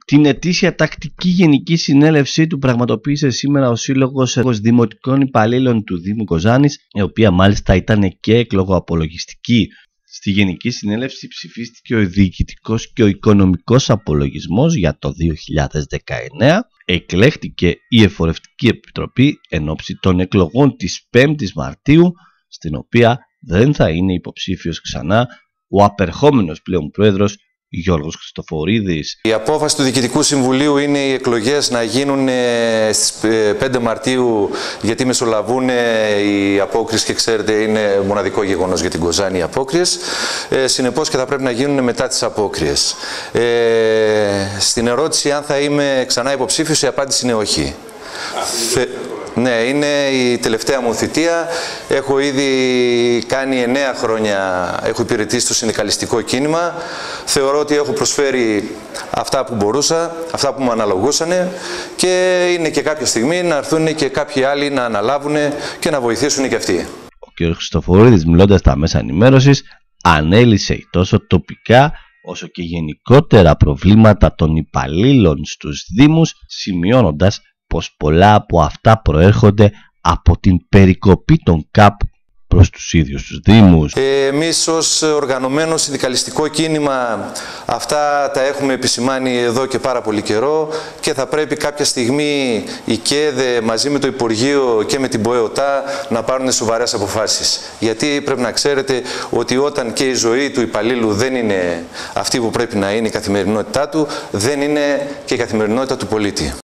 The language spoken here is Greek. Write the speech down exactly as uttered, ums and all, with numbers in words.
Την ετήσια τακτική γενική συνέλευσή του πραγματοποίησε σήμερα ο Σύλλογος Δημοτικών Υπαλλήλων του Δήμου Κοζάνης, η οποία μάλιστα ήταν και εκλογοαπολογιστική. Στη Γενική Συνέλευση ψηφίστηκε ο διοικητικός και ο οικονομικός απολογισμός για το δύο χιλιάδες δεκαεννέα, εκλέχτηκε η Εφορευτική Επιτροπή εν ώψη των εκλογών της πέμπτης Μαρτίου, στην οποία δεν θα είναι υποψήφιος ξανά ο απερχόμενος πλέον πρόεδρος Γιώργος Χριστοφορίδης. Η απόφαση του Διοικητικού Συμβουλίου είναι οι εκλογές να γίνουν στις πέντε Μαρτίου, γιατί μεσολαβούν οι απόκριες και ξέρετε είναι μοναδικό γεγονός για την Κοζάνη οι απόκριες. Ε, συνεπώς και θα πρέπει να γίνουν μετά τις απόκριες. Ε, στην ερώτηση αν θα είμαι ξανά υποψήφιος, η απάντηση είναι όχι. Θε... Ναι, είναι η τελευταία μου θητεία. Έχω ήδη κάνει εννέα χρόνια, έχω υπηρετήσει το συνδικαλιστικό κίνημα. Θεωρώ ότι έχω προσφέρει αυτά που μπορούσα, αυτά που μου αναλογούσαν και είναι και κάποια στιγμή να έρθουν και κάποιοι άλλοι να αναλάβουν και να βοηθήσουν και αυτοί. Ο κ. Χριστοφορίδης, μιλώντας στα μέσα ενημέρωσης, ανέλησε τόσο τοπικά όσο και γενικότερα προβλήματα των υπαλλήλων στους Δήμους, σημειώνοντας πως πολλά από αυτά προέρχονται από την περικοπή των ΚΑΠ προς τους ίδιους τους Δήμους. Εμείς ως οργανωμένο συνδικαλιστικό κίνημα αυτά τα έχουμε επισημάνει εδώ και πάρα πολύ καιρό και θα πρέπει κάποια στιγμή η ΚΕΔΕ μαζί με το Υπουργείο και με την ΠΟΕΟΤΑ να πάρουν σοβαρές αποφάσεις. Γιατί πρέπει να ξέρετε ότι όταν και η ζωή του υπαλλήλου δεν είναι αυτή που πρέπει να είναι η καθημερινότητά του, δεν είναι και η καθημερινότητα του πολίτη.